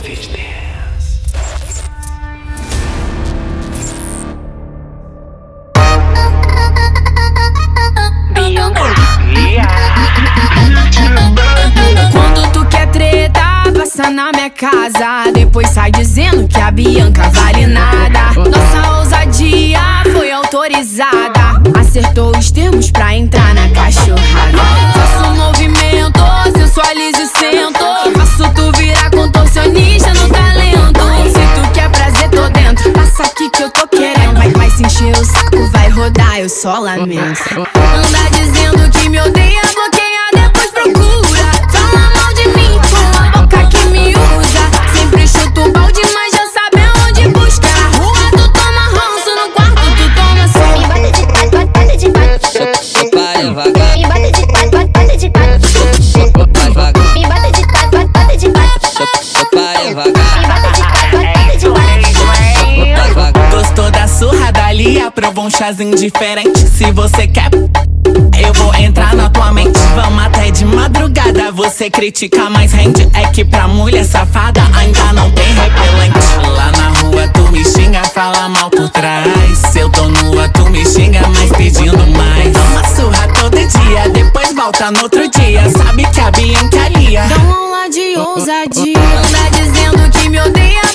Quando tu quer treta, passa na minha casa, depois sai dizendo que a Bianca vale nada. Nossa ousadia foi autorizada, acertou os termos pra entrar na cachorrada. Faço um movimento, sensualizo e sento, faço tu virar contorcionista no talento. Se tu quer prazer, tô dentro, passa aqui que eu tô querendo. Vai se encher o saco, vai rodar, eu só lamento. Anda dizendo que me odeia, bloqueia, depois procura. Fala mal de mim com a boca que me usa. Sempre chuto o balde, mas já sabe aonde buscar. Na rua tu toma ranço, no quarto tu toma sol. Me bota de quatro, bota de quatro. Vai devagar. Me bota de quatro, bota de quatro. Vai devagar. Me bota de quatro, bota de quatro. Vai devagar. Me bota de quatro, bota de quatro. Vai devagar. Gostou da surra dali? Aprovou um chazinho diferente. Se você quer, eu vou entrar na tua mente. Vamos até de madrugada. Você critica, mas rende. É que pra mulher safada ainda não tem repelente. Lá na rua tu me xinga, fala mal por trás. Se eu tô nua tu me xinga, mas pedindo mais. Dá uma surra todo dia, depois volta no outro dia. Sabe que a Bianca alia. Dá uma aula de ousadia. Anda dizendo que me odeia,